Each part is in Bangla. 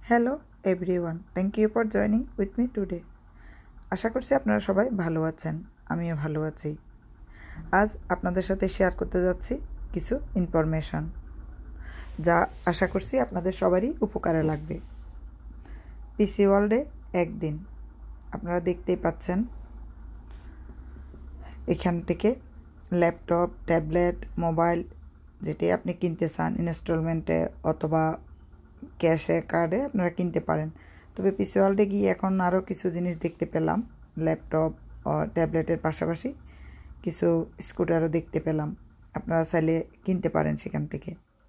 Hello everyone, thank you for joining with me today. আশা করছি আপনারা সবাই ভালো আছেন, আমিও ভালো আছি। আজ আপনাদের সাথে শেয়ার করতে যাচ্ছি কিছু ইনফরমেশন, যা আশা করছি আপনাদের সবারই উপকারে লাগবে। পিসি ওয়ার্ল্ডে একদিন আপনারা দেখতেই পাচ্ছেন, এখান থেকে ল্যাপটপ, ট্যাবলেট, মোবাইল যেটি আপনি কিনতে চান ইনস্টলমেন্টে অথবা ক্যাশে, কার্ডে আপনারা কিনতে পারেন। তবে পিসি ওয়ার্ল্ডে গিয়ে এখন আরও কিছু জিনিস দেখতে পেলাম, ল্যাপটপ ও ট্যাবলেটের পাশাপাশি কিছু স্কুটারও দেখতে পেলাম। আপনারা চাইলে কিনতে পারেন সেখান থেকে।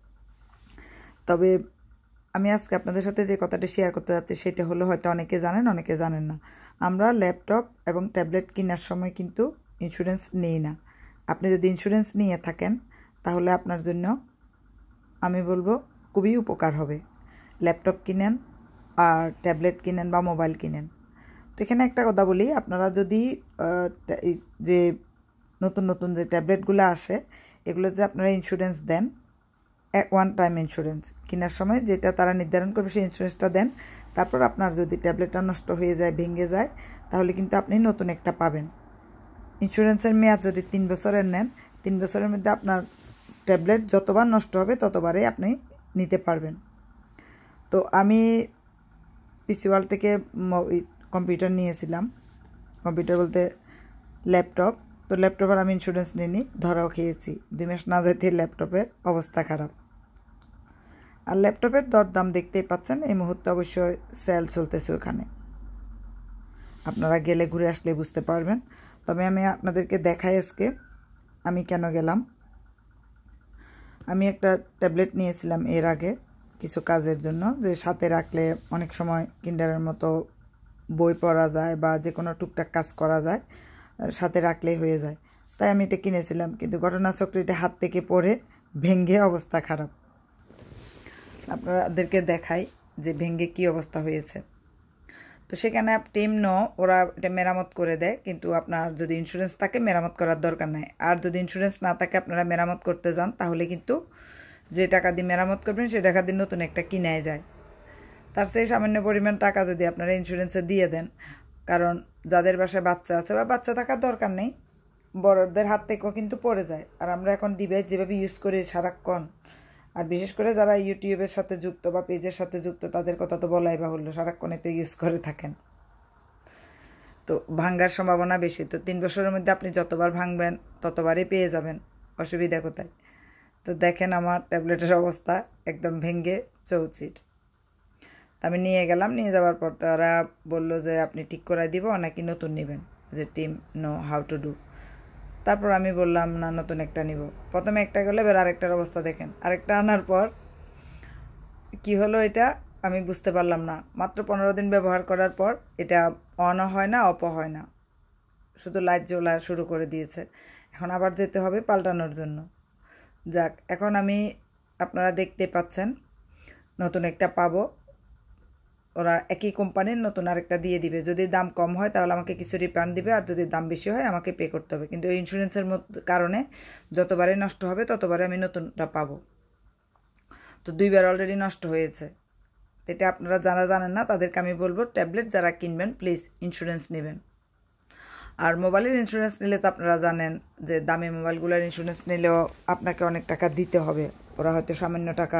তবে আমি আজকে আপনাদের সাথে যে কথাটা শেয়ার করতে যাচ্ছি সেটা হলো, হয়তো অনেকে জানেন অনেকে জানেন না, আমরা ল্যাপটপ এবং ট্যাবলেট কেনার সময় কিন্তু ইন্স্যুরেন্স নিই না। আপনি যদি ইন্স্যুরেন্স নিয়ে থাকেন তাহলে আপনার জন্য আমি বলবো খুবই উপকার হবে। ল্যাপটপ কিনেন আর ট্যাবলেট কিনেন বা মোবাইল কিনেন। তো এখানে একটা কথা বলি, আপনারা যদি যে নতুন নতুন যে ট্যাবলেটগুলো আসে এগুলো যে আপনারা ইন্স্যুরেন্স দেন, ওয়ান টাইম ইন্স্যুরেন্স কেনার সময় যেটা তারা নির্ধারণ করবে সেই ইন্স্যুরেন্সটা দেন। তারপর আপনার যদি ট্যাবলেটটা নষ্ট হয়ে যায়, ভেঙে যায়, তাহলে কিন্তু আপনি নতুন একটা পাবেন। ইন্স্যুরেন্সের মেয়াদ যদি 3 বছরের নেন, 3 বছরের মধ্যে আপনার ট্যাবলেট যতবার নষ্ট হবে ততবারই আপনি নিতে পারবেন। তো আমি পিসি ওয়ার্ল্ড থেকে কম্পিউটার নিয়েছিলাম, কম্পিউটার বলতে ল্যাপটপ। তো ল্যাপটপের আমি ইন্স্যুরেন্স নিইনি, ধরাও খেয়েছি। 2 মাস না যেতে ল্যাপটপের অবস্থা খারাপ। আর ল্যাপটপের দরদাম দেখতেই পাচ্ছেন, এই মুহূর্তে অবশ্যই সেল চলতেছে ওখানে, আপনারা গেলে ঘুরে আসলে বুঝতে পারবেন। তবে আমি আপনাদেরকে দেখাই আজকে আমি কেন গেলাম। আমি একটা ট্যাবলেট নিয়েছিলাম এর আগে কিছু কাজের জন্য, যে সাথে রাখলে অনেক সময় কিন্ডারের মতো বই পড়া যায় বা যে কোনো টুকটাক কাজ করা যায়, সাথে রাখলেই হয়ে যায়। তাই আমি এটা কিনেছিলাম, কিন্তু ঘটনাচক্রে এটা হাত থেকে পড়ে ভেঙে অবস্থা খারাপ। আপনাদেরকে দেখাই যে ভেঙে কি অবস্থা হয়েছে। তো সেখানে টিম ওরা এটা মেরামত করে দেয়, কিন্তু আপনার যদি ইন্স্যুরেন্স থাকে মেরামত করার দরকার নাই। আর যদি ইন্স্যুরেন্স না থাকে আপনারা মেরামত করতে যান, তাহলে কিন্তু যে টাকা দিয়ে মেরামত করবেন সে টাকা দিয়ে নতুন একটা কিনাই যায়। তার চেয়ে সামান্য পরিমাণ টাকা যদি আপনারা ইন্স্যুরেন্সে দিয়ে দেন, কারণ যাদের বাসায় বাচ্চা আছে বা বাচ্চা থাকার দরকার নেই, বড়দের হাত থেকেও কিন্তু পড়ে যায়। আর আমরা এখন ডিভাইস যেভাবে ইউজ করি সারাক্ষণ, আর বিশেষ করে যারা ইউটিউবের সাথে যুক্ত বা পেজের সাথে যুক্ত তাদের কথা তো বলাই বাহুল্য, সারাক্ষণে তো ইউজ করে থাকেন, তো ভাঙ্গার সম্ভাবনা বেশি। তো 3 বছরের মধ্যে আপনি যতবার ভাঙবেন ততবারই পেয়ে যাবেন, অসুবিধা কোথায়। তো দেখেন আমার ট্যাবলেটের অবস্থা একদম ভেঙে চৌচির। আমি নিয়ে গেলাম, নিয়ে যাওয়ার পর তারা বললো যে আপনি ঠিক করে দিব নাকি নতুন নেবেন, যে team know how to do. তারপর আমি বললাম না, নতুন একটা নিব। প্রথমে একটা গেলে এবার আরেকটার অবস্থা দেখেন। আরেকটা আনার পর কি হলো এটা আমি বুঝতে পারলাম না। মাত্র 15 দিন ব্যবহার করার পর এটা অনও হয় না, অফও হয় না, শুধু লাইট জ্বলা শুরু করে দিয়েছে। এখন আবার যেতে হবে পাল্টানোর জন্য। যাক, এখন আমি আপনারা দেখতে পাচ্ছেন নতুন একটা পাবো। ওরা একই কোম্পানির নতুন আরেকটা দিয়ে দিবে। যদি দাম কম হয় তাহলে আমাকে কিছু রিফান্ড দিবে, আর যদি দাম বেশি হয় আমাকে পে করতে হবে। কিন্তু এই ইন্স্যুরেন্সের কারণে যতবারই নষ্ট হবে ততবারে আমি নতুনটা পাবো। তো 2বার অলরেডি নষ্ট হয়েছে। এটা আপনারা যারা জানেন না তাদেরকে আমি বলবো, ট্যাবলেট যারা কিনবেন প্লিজ ইন্স্যুরেন্স নেবেন। আর মোবাইলের ইন্স্যুরেন্স নিলে তো আপনারা জানেন যে দামি মোবাইলগুলোর ইন্স্যুরেন্স নিলেও আপনাকে অনেক টাকা দিতে হবে, ওরা হয়তো সামান্য টাকা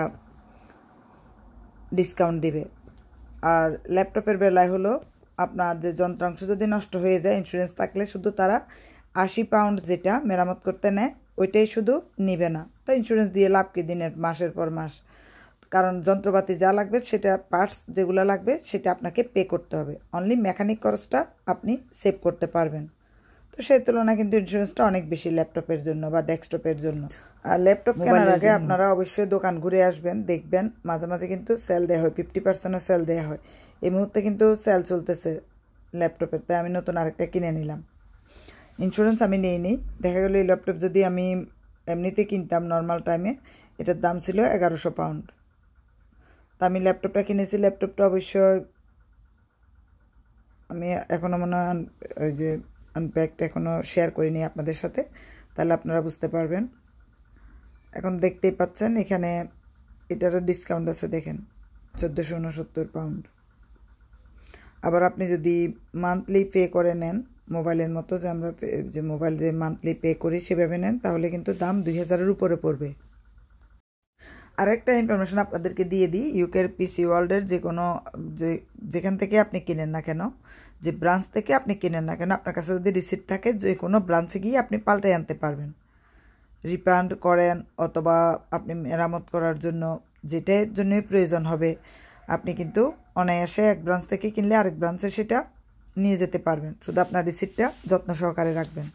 ডিসকাউন্ট দিবে। আর ল্যাপটপের বেলায় হলো, আপনার যে যন্ত্রাংশ যদি নষ্ট হয়ে যায় ইন্স্যুরেন্স থাকলে শুধু তারা 80 পাউন্ড যেটা মেরামত করতে নেয় ওইটাই শুধু নিবে না। তো ইন্স্যুরেন্স দিয়ে লাভ কি দিনের মাসের পর মাস, কারণ যন্ত্রপাতি যা লাগবে সেটা পার্টস যেগুলো লাগবে সেটা আপনাকে পে করতে হবে। অনলি মেকানিক খরচটা আপনি সেভ করতে পারবেন। তো সেই তুলনায় কিন্তু ইন্স্যুরেন্সটা অনেক বেশি ল্যাপটপের জন্য বা ডেস্কটপের জন্য। আর ল্যাপটপ কেনার আগে আপনারা অবশ্যই দোকান ঘুরে আসবেন, দেখবেন মাঝে মাঝে কিন্তু সেল দেওয়া হয়, 50% সেল দেওয়া হয়। এই মুহূর্তে কিন্তু সেল চলতেছে ল্যাপটপের, তাই আমি নতুন আরেকটা কিনে নিলাম। ইন্স্যুরেন্স আমি নিইনি। দেখা গেলো এই ল্যাপটপ যদি আমি এমনিতে কিনতাম নর্মাল টাইমে, এটার দাম ছিল 1100 পাউন্ড। তা আমি ল্যাপটপটা কিনেছি। ল্যাপটপটা অবশ্যই আমি এখনও মনে হয় ওই যে আনপ্যাকটা এখনও শেয়ার করিনি আপনাদের সাথে, তাহলে আপনারা বুঝতে পারবেন। এখন দেখতেই পাচ্ছেন এখানে এটারও ডিসকাউন্ট আছে, দেখেন 1469 পাউন্ড। আবার আপনি যদি মান্থলি পে করে নেন মোবাইলের মতো, যে আমরা যে মোবাইল যে মান্থলি পে করি সেভাবে নেন, তাহলে কিন্তু দাম 2000-এর উপরে পড়বে। আর একটা ইনফরমেশন আপনাদেরকে দিয়ে দিই, ইউকের পিসি ওয়ার্ল্ডের যেখান থেকে আপনি কিনেন না কেন, যে ব্রাঞ্চ থেকে আপনি কিনেন না কেন, আপনার কাছে যদি রিসিপ্ট থাকে যে কোনো ব্রাঞ্চে গিয়ে আপনি পাল্টে আনতে পারবেন। রিফান্ড করেন অথবা আপনি মেরামত করার জন্য যেটার জন্যই প্রয়োজন হবে, আপনি কিন্তু অনায়াসে এক ব্রাঞ্চ থেকে কিনলে আরেক ব্রাঞ্চে সেটা নিয়ে যেতে পারবেন। শুধু আপনার রিসিপ্টটা যত্ন সহকারে রাখবেন।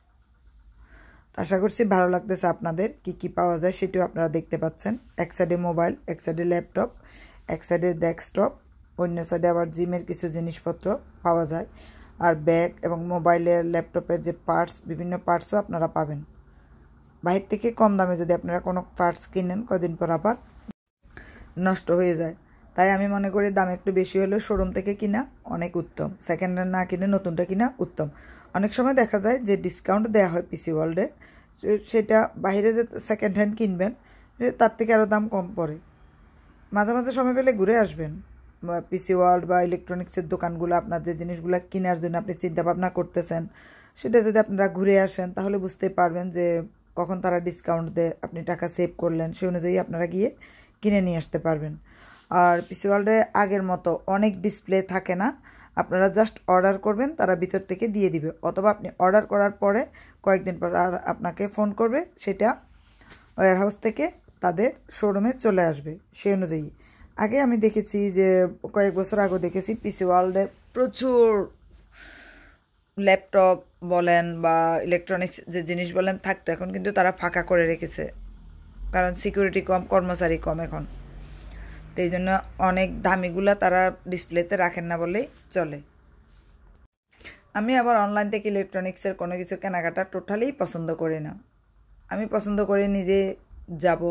আশা করছি ভালো লাগতেছে আপনাদের। কি পাওয়া যায় সেটাও আপনারা দেখতে পাচ্ছেন। এক সাইডে মোবাইল, এক সাইডে ল্যাপটপ, এক সাইডে ডেস্কটপ, অন্য সাইডে আবার জিমের কিছু জিনিসপত্র পাওয়া যায়। আর ব্যাগ এবং মোবাইলের ল্যাপটপের যে পার্টস, বিভিন্ন পার্টসও আপনারা পাবেন। বাইরে থেকে কম দামে যদি আপনারা কোনো পার্টস কিনেন, কদিন পর আবার নষ্ট হয়ে যায়। তাই আমি মনে করি দাম একটু বেশি হলেও শোরুম থেকে কিনা অনেক উত্তম। সেকেন্ড হ্যান্ড না কিনে নতুনটা কিনা উত্তম। অনেক সময় দেখা যায় যে ডিসকাউন্ট দেওয়া হয় পিসি ওয়ার্ল্ডে, সেটা বাইরে যে সেকেন্ড হ্যান্ড কিনবেন তার থেকে আরও দাম কম পড়ে। মাঝে মাঝে সময় পেলে ঘুরে আসবেন পিসি ওয়ার্ল্ড বা ইলেকট্রনিক্সের দোকানগুলো। আপনার যে জিনিসগুলো কেনার জন্য আপনি চিন্তা ভাবনা করতেছেন, সেটা যদি আপনারা ঘুরে আসেন তাহলে বুঝতে পারবেন যে কখন তারা ডিসকাউন্ট দেয়, আপনি টাকা সেভ করলেন, সেই অনুযায়ী আপনারা গিয়ে কিনে নিয়ে আসতে পারবেন। আর পিসি ওয়ার্ল্ডে আগের মতো অনেক ডিসপ্লে থাকে না, আপনারা জাস্ট অর্ডার করবেন, তারা ভিতর থেকে দিয়ে দিবে, অথবা আপনি অর্ডার করার পরে কয়েকদিন পর আর আপনাকে ফোন করবে, সেটা ওয়্যারহাউস থেকে তাদের শোরুমে চলে আসবে সেই অনুযায়ী। আগে আমি দেখেছি যে কয়েক বছর আগে দেখেছি পিসি ওয়ার্ল্ডে প্রচুর ল্যাপটপ বলেন বা ইলেকট্রনিক্স যে জিনিস বলেন থাকতো, এখন কিন্তু তারা ফাঁকা করে রেখেছে, কারণ সিকিউরিটি কম, কর্মচারী কম এখন। তো এই জন্য অনেক দামিগুলা তারা ডিসপ্লেতে রাখেন না বলেই চলে। আমি আবার অনলাইন থেকে ইলেকট্রনিক্সের কোনো কিছু কেনাকাটা টোটালি পছন্দ করি না। আমি পছন্দ করি নিজে যাব,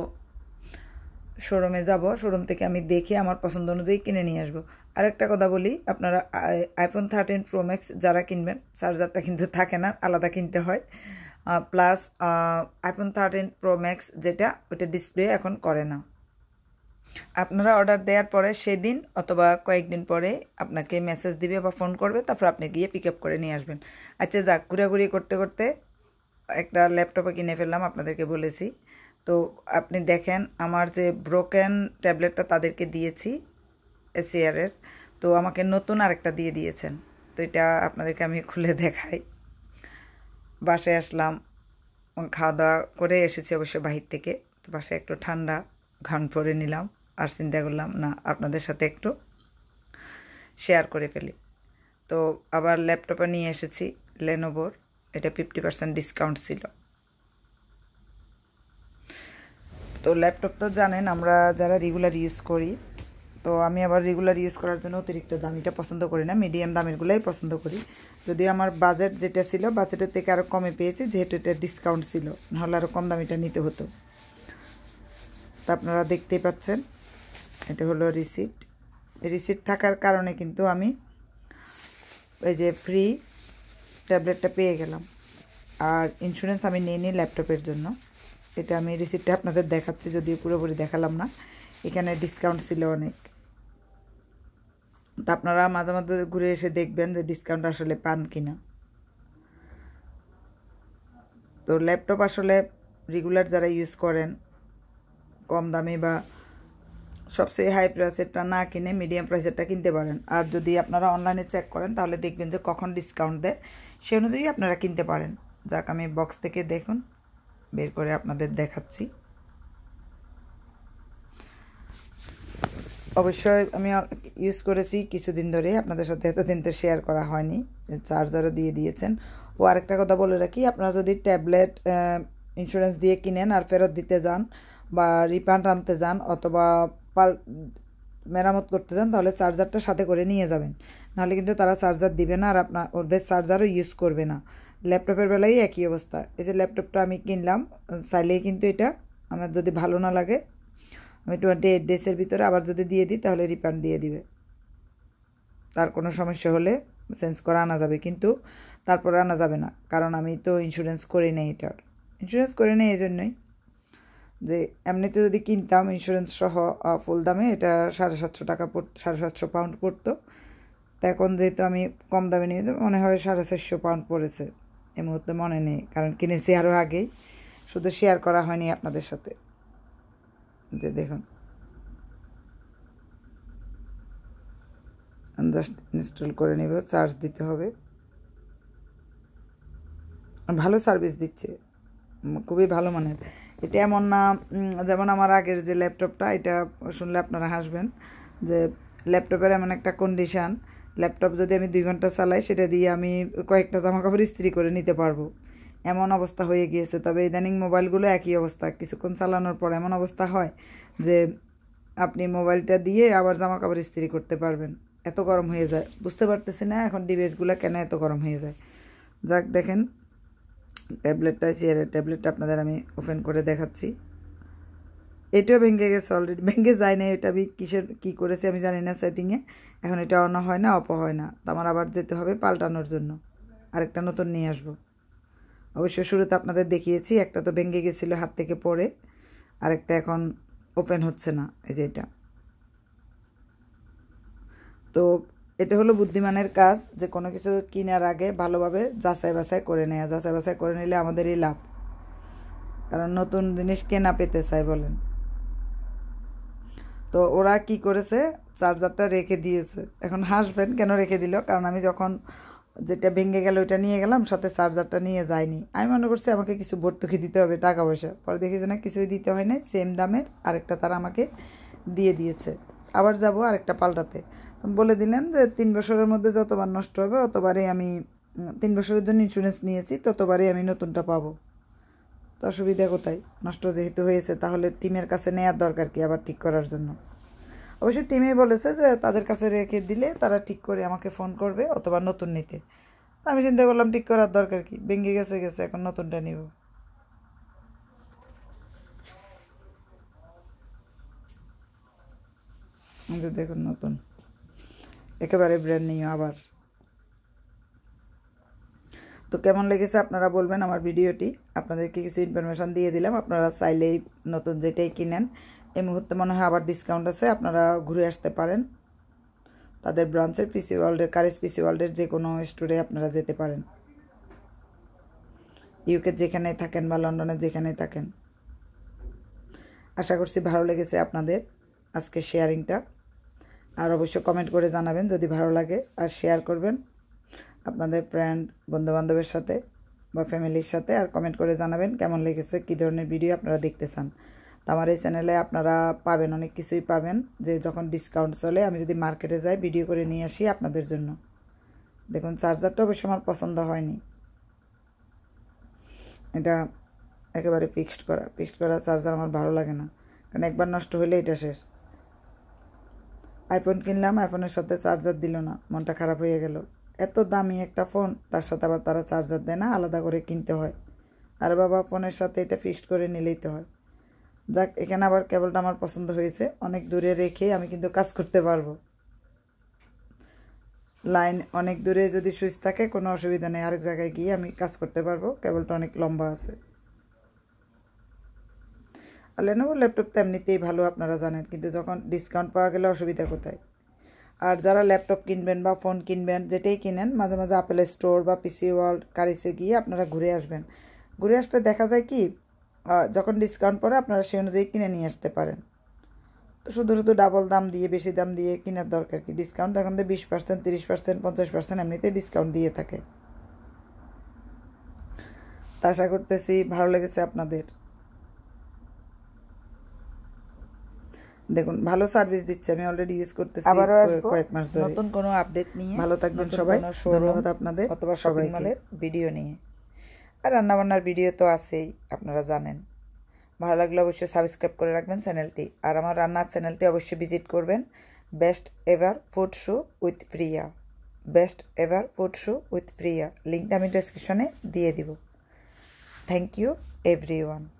শোরুমে যাব, শোরুম থেকে আমি দেখে আমার পছন্দ অনুযায়ী কিনে নিয়ে আসবো। আরেকটা কথা বলি, আপনারা iPhone 13 Pro Max যারা কিনবেন, চার্জারটা কিন্তু থাকে না, আলাদা কিনতে হয়। প্লাস iPhone 13 Pro Max যেটা, ওটা ডিসপ্লে এখন করে না। আপনারা অর্ডার দেওয়ার পরে সেদিন অথবা কয়েকদিন পরে আপনাকে মেসেজ দিবে বা ফোন করবে, তারপর আপনি গিয়ে পিক আপ করে নিয়ে আসবেন। আচ্ছা যাক, ঘোরাঘুরি করতে করতে একটা ল্যাপটপে কিনে ফেললাম, আপনাদেরকে বলেছি। তো আপনি দেখেন আমার যে ব্রোকেন ট্যাবলেটটা তাদেরকে দিয়েছি ACER-এর, তো আমাকে নতুন আরেকটা দিয়ে দিয়েছেন। তো এটা আপনাদেরকে আমি খুলে দেখাই। বাসায় আসলাম, খাওয়া দাওয়া করে এসেছি অবশ্য বাহির থেকে, তো বাসায় একটু ঠান্ডা ঘাম পরে নিলাম, আর চিন্তা করলাম না আপনাদের সাথে একটু শেয়ার করে ফেলি। তো আবার ল্যাপটপে নিয়ে এসেছি লেনোভোর, এটা 50% ডিসকাউন্ট ছিল। তো ল্যাপটপ তো জানেন আমরা যারা রেগুলার ইউজ করি, তো আমি আবার রেগুলার ইউজ করার জন্য অতিরিক্ত দামিটা পছন্দ করি না, মিডিয়াম দামেরগুলোই পছন্দ করি। যদিও আমার বাজেট যেটা ছিল, বাজেটের থেকে আরও কমে পেয়েছি, যেহেতু এটা ডিসকাউন্ট ছিল, নাহলে আরও কম দামিটা নিতে হতো। তা আপনারা দেখতেই পাচ্ছেন, এটা হলো রিসিপ্ট। রিসিপ্ট থাকার কারণে কিন্তু আমি এই যে ফ্রি ট্যাবলেটটা পেয়ে গেলাম। আর ইন্স্যুরেন্স আমি নিয়ে নিই ল্যাপটপের জন্য, এটা আমি রিসিপ্টটা আপনাদের দেখাচ্ছি, যদিও পুরোপুরি দেখালাম না। এখানে ডিসকাউন্ট ছিল অনেক। তা আপনারা মাঝে মাঝে ঘুরে এসে দেখবেন যে ডিসকাউন্ট আসলে পান কিনা। তো ল্যাপটপ আসলে রেগুলার যারা ইউজ করেন, কম দামি বা সবচেয়ে হাই প্রাইসেরটা না কিনে মিডিয়াম প্রাইসেরটা কিনতে পারেন। আর যদি আপনারা অনলাইনে চেক করেন তাহলে দেখবেন যে কখন ডিসকাউন্ট দেয়, সে অনুযায়ী আপনারা কিনতে পারেন। যাক, আমি বক্স থেকে দেখুন বের করে আপনাদের দেখাচ্ছি। অবশ্যই আমি ইউজ করেছি কিছুদিন ধরে, আপনাদের সাথে এতদিন তো শেয়ার করা হয়নি। চার্জারও দিয়ে দিয়েছেন। ও আরেকটা কথা বলে রাখি, আপনারা যদি ট্যাবলেট ইন্স্যুরেন্স দিয়ে কিনেন আর ফেরত দিতে যান বা রিফান্ড আনতে যান অথবা মেরামত করতে যান, তাহলে চার্জারটা সাথে করে নিয়ে যাবেন, নাহলে কিন্তু তারা চার্জার দিবে না আর ওদের চার্জারও ইউজ করবে না। ল্যাপটপের বেলায় একই অবস্থা। এই যে ল্যাপটপটা আমি কিনলাম, চাইলেই কিন্তু এটা আমার যদি ভালো না লাগে আমি 28 ডেজের ভিতরে আবার যদি দিয়ে দিই তাহলে রিফান্ড দিয়ে দিবে। তার কোনো সমস্যা হলে চেঞ্জ করে আনা যাবে, কিন্তু তারপরে আনা যাবে না, কারণ আমি তো ইন্স্যুরেন্স করে নেই, এটার ইন্স্যুরেন্স করে নেই এই জন্যই। যে এমনিতে যদি কিনতাম ইন্স্যুরেন্স সহ ফুল দামে এটা 750 টাকা 750 পাউন্ড পড়তো। তো এখন যেহেতু আমি কম দামে নিয়ে মনে হয় 450 পাউন্ড পড়েছে, এই মুহূর্তে মনে নেই, কারণ কিনেছি আরও আগেই, শুধু শেয়ার করা হয়নি আপনাদের সাথে। যে দেখুন জাস্ট ইনস্টল করে নেব, চার্জ দিতে হবে। ভালো সার্ভিস দিচ্ছে, খুবই ভালো মানের। এটা এমন না যেমন আমার আগের যে ল্যাপটপটা, এটা শুনলে আপনারা হাসবেন যে ল্যাপটপের এমন একটা কন্ডিশান, ল্যাপটপ যদি আমি 2 ঘন্টা চালাই সেটা দিয়ে আমি কয়েকটা জামাকাপড় ইস্ত্রি করে নিতে পারবো, এমন অবস্থা হয়ে গিয়েছে। তবে ইদানিং মোবাইলগুলো একই অবস্থা, কিছুক্ষণ চালানোর পর এমন অবস্থা হয় যে আপনি মোবাইলটা দিয়ে আবার জামাকাপড় ইস্ত্রি করতে পারবেন, এত গরম হয়ে যায়। বুঝতে পারতেছি না এখন ডিভাইসগুলো কেন এত গরম হয়ে যায়। যাক দেখেন ট্যাবলেটটা, ACER ট্যাবলেটটা আপনাদের আমি ওপেন করে দেখাচ্ছি। এটাও ভেঙে গেছে অলরেডি, ভেঙে যায় না, এটা আমি কী করেছি আমি জানি না সেটিংয়ে। এখন এটা অন হয় না, অফ হয় না, তো আমার আবার যেতে হবে পাল্টানোর জন্য, আরেকটা নতুন নিয়ে আসবো। অবশ্য শুরুতে আপনাদের দেখিয়েছি, একটা তো ভেঙে গেছিলো হাত থেকে পড়ে, আরেকটা এখন ওপেন হচ্ছে না, এই যে এটা। তো এটা হলো বুদ্ধিমানের কাজ, যে কোনো কিছু কেনার আগে ভালোভাবে যাচাই বাছাই করে নেওয়া। যাচাই বাছাই করে নিলে আমাদেরই লাভ, কারণ নতুন জিনিস কেনা পেতে চাই বলেন। তো ওরা কি করেছে, চার্জারটা রেখে দিয়েছে। এখন হাসবেন কেন রেখে দিল, কারণ আমি যখন যেটা ভেঙে গেল ওইটা নিয়ে গেলাম, সাথে চার্জারটা নিয়ে যাইনি। আমি মনে করছি আমাকে কিছু ভর্তুকি দিতে হবে, টাকা পয়সা। পরে দেখেছি না, কিছুই দিতে হয় না, সেম দামের আরেকটা তারা আমাকে দিয়ে দিয়েছে। আবার যাব আরেকটা পাল্টাতে, বলে দিলেন যে 3 বছরের মধ্যে যতবার নষ্ট হবে অতবারই আমি 3 বছরের জন্য ইন্স্যুরেন্স নিয়েছি, ততবারই আমি নতুনটা পাবো। তো অসুবিধা কোথায়, নষ্ট যেহেতু হয়েছে তাহলে টিমের কাছে নেওয়ার দরকার কি আবার ঠিক করার জন্য। অবশ্যই টিমে বলেছে যে তাদের কাছে রেখে দিলে তারা ঠিক করে আমাকে ফোন করবে অথবা নতুন নিতে। আমি চিন্তা করলাম ঠিক করার দরকার কি, ভেঙে গেছে গেছে, এখন নতুনটা নিব। দেখুন নতুন, একেবারে ব্র্যান্ড নিউ আবার। তো কেমন লেগেছে আপনারা বলবেন আমার ভিডিওটি, আপনাদেরকে কিছু ইনফরমেশান দিয়ে দিলাম। আপনারা চাইলেই নতুন যেটাই কিনেন, এই মুহূর্তে মনে হয় আবার ডিসকাউন্ট আছে, আপনারা ঘুরে আসতে পারেন তাদের ব্রাঞ্চের, পিসি ওয়ার্ল্ডের, কারিস পিসি ওয়ার্ল্ডের যে কোনো স্টোরে আপনারা যেতে পারেন, ইউকে যেখানেই থাকেন বা লন্ডনে যেখানেই থাকেন। আশা করছি ভালো লেগেছে আপনাদের আজকে শেয়ারিংটা, আর অবশ্যই কমেন্ট করে জানাবেন যদি ভালো লাগে, আর শেয়ার করবেন আপনাদের ফ্রেন্ড বন্ধুবান্ধবের সাথে বা ফ্যামিলির সাথে, আর কমেন্ট করে জানাবেন কেমন লেগেছে, কী ধরনের ভিডিও আপনারা দেখতে চান। তো আমার এই চ্যানেলে আপনারা পাবেন, অনেক কিছুই পাবেন, যে যখন ডিসকাউন্ট চলে আমি যদি মার্কেটে যাই ভিডিও করে নিয়ে আসি আপনাদের জন্য। দেখুন চার্জারটা অবশ্য আমার পছন্দ হয়নি, এটা একেবারে ফিক্সড করা চার্জার আমার ভালো লাগে না, কারণ একবার নষ্ট হলে এটা শেষ। আইফোন কিনলাম, আইফোনের সাথে চার্জার দিল না, মনটা খারাপ হয়ে গেল। এত দামি একটা ফোন, তার সাথে আবার তারা চার্জার দেয় না, আলাদা করে কিনতে হয়। আর বাবা ফোনের সাথে এটা ফিক্সড করে নিলেই তো হয়। যাক, এখানে আবার কেবলটা আমার পছন্দ হয়েছে, অনেক দূরে রেখে আমি কিন্তু কাজ করতে পারবো। লাইন অনেক দূরে যদি সুইচ থাকে কোনো অসুবিধা নেই, আরেক জায়গায় গিয়ে আমি কাজ করতে পারবো, কেবলটা অনেক লম্বা আছে। আর Lenovo ল্যাপটপ তো এমনিতেই ভালো আপনারা জানেন, কিন্তু যখন ডিসকাউন্ট পাওয়া গেলে অসুবিধা কোথায়। আর যারা ল্যাপটপ কিনবেন বা ফোন কিনবেন, যেটাই কিনেন, মাঝে মাঝে আপেল স্টোর বা পিসি ওয়ার্ল্ড, কারিসে গিয়ে আপনারা ঘুরে আসবেন। ঘুরে আসতে দেখা যায় কি, যখন ডিসকাউন্ট পড়ে আপনারা সেই অনুযায়ী কিনে নিয়ে আসতে পারেন। তো শুধু শুধু ডাবল দাম দিয়ে, বেশি দাম দিয়ে কেনার দরকার কি। ডিসকাউন্ট এখন তো 20%, 30%, 50% এমনিতে ডিসকাউন্ট দিয়ে থাকে। তা আশা করতেছি ভালো লেগেছে আপনাদের। দেখুন ভালো সার্ভিস দিচ্ছে, আমি অলরেডি ইউজ করতেছি কয়েক মাস ধরে। নতুন কোনো আপডেট নিয়ে ভালো থাকবেন সবাই, ধন্যবাদ আপনাদের। অথবা শপিং মলের ভিডিও নিয়ে, আর রান্নাবান্নার ভিডিও তো আছেই আপনারা জানেন। ভালো লাগলে অবশ্যই সাবস্ক্রাইব করে রাখবেন চ্যানেলটি, আর আমার রান্নার চ্যানেলটি অবশ্যই ভিজিট করবেন। Best ever food show with Priya, best ever food show with Priya, লিঙ্কটা আমি ডেসক্রিপশনে দিয়ে দিব। Thank you everyone.